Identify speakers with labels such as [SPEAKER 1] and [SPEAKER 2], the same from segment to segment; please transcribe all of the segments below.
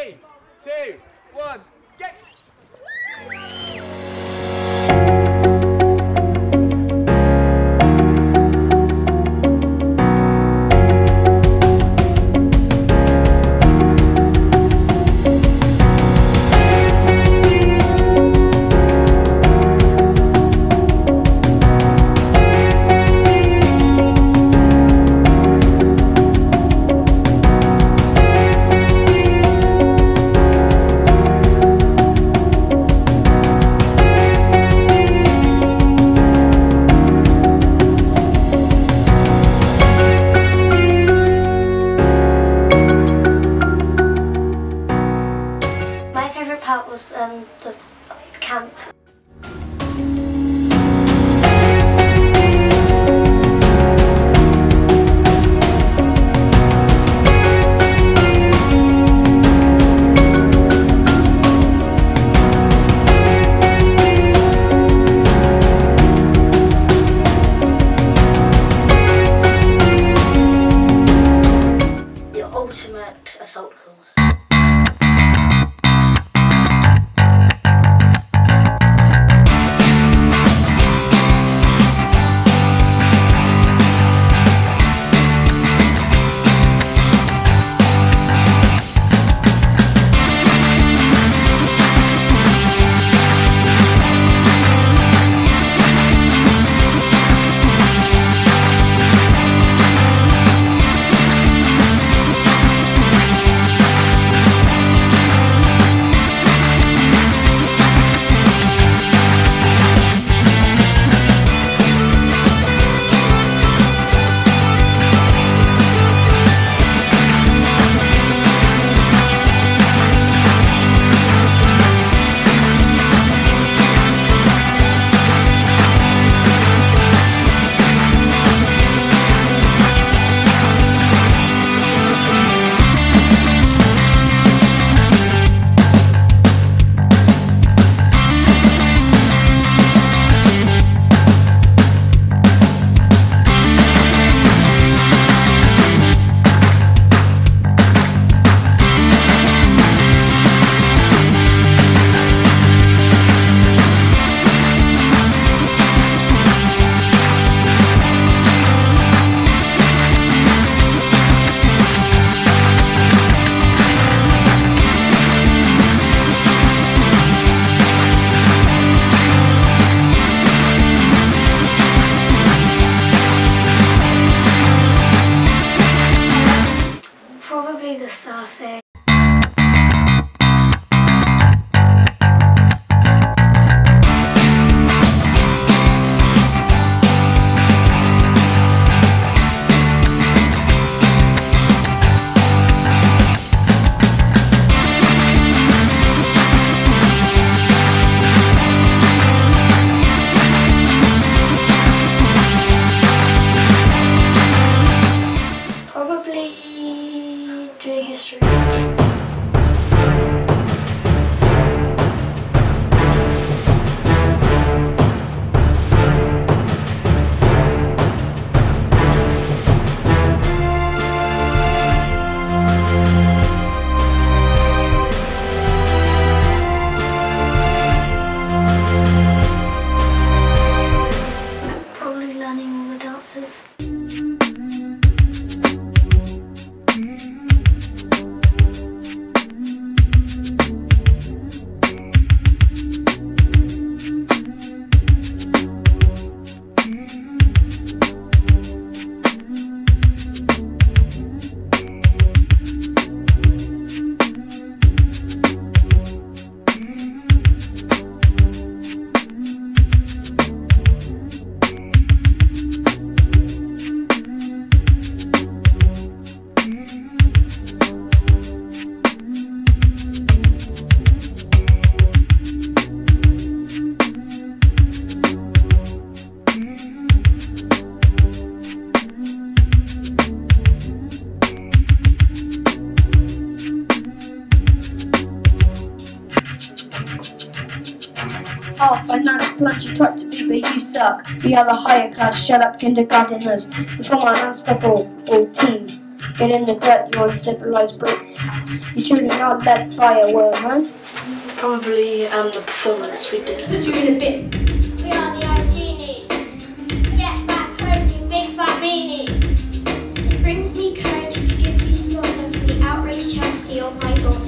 [SPEAKER 1] 3, 2, 1, go!
[SPEAKER 2] Part was the camp. The ultimate assault course. Probably the surfing. Probably doing history. Probably learning all the dances.
[SPEAKER 3] Oh, finance plunge, you talk to me, but you suck. We are the higher class, shut up kindergarteners. We form an unstoppable team. Get in the dirt, you uncivilized brutes. You children are led by a woman.
[SPEAKER 4] Probably the performance we did.
[SPEAKER 3] Put you in a bit.
[SPEAKER 5] We are the Icenies. Get back home, you big fat meanies.
[SPEAKER 2] It brings me courage to give you slaughter for the outraged chastity of my daughters.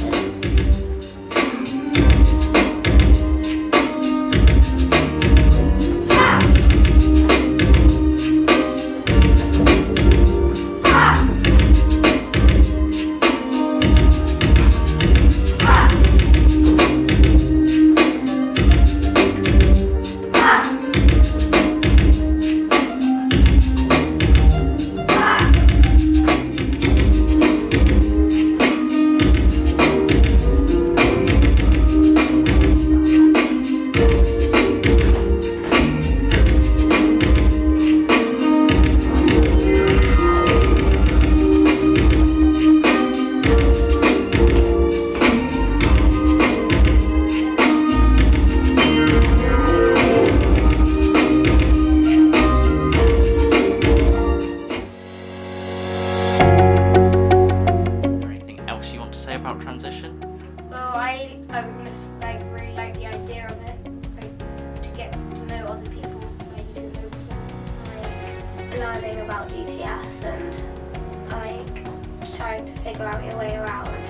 [SPEAKER 6] About transition?
[SPEAKER 5] Well, I really like the idea of it, to get to know other people I didn't know before.
[SPEAKER 2] Learning about GTS and trying to figure out your way around.